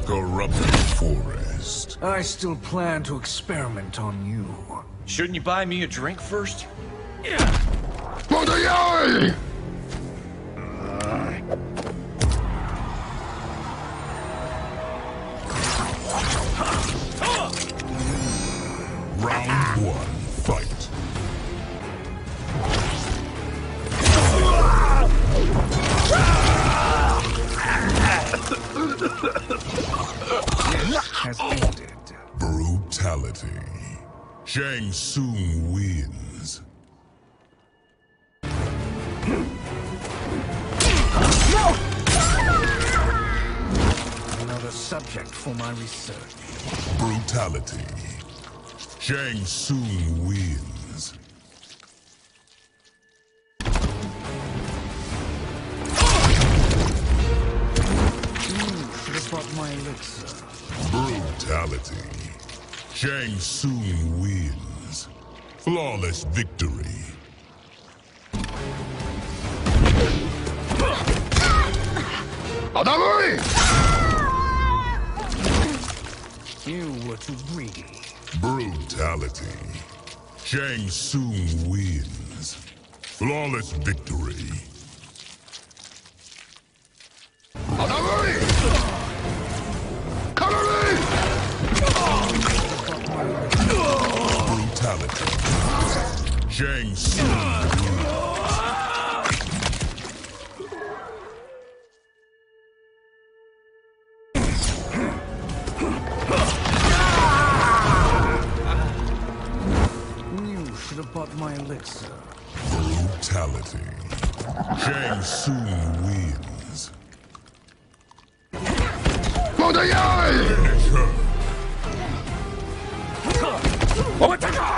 Corrupted forest. I still plan to experiment on you. Shouldn't you buy me a drink first? Round 1, fight. Has ended. Brutality. Shang Tsung wins. Another subject for my research. Brutality. Shang Tsung wins. Should have bought my elixir. Brutality. Shang Tsung wins. Flawless victory. You were too greedy. Brutality. Shang Tsung wins. Flawless victory. Brutality. Shang Tsung wins. You should have bought my elixir. Brutality. Shang Tsung wins. Finish her.